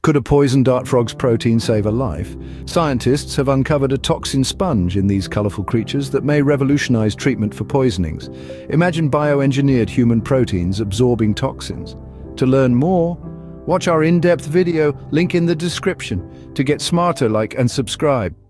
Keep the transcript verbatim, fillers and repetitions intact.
Could a poison dart frog's protein save a life? Scientists have uncovered a toxin sponge in these colorful creatures that may revolutionize treatment for poisonings. Imagine bioengineered human proteins absorbing toxins. To learn more, watch our in-depth video, link in the description. To get smarter, like and subscribe.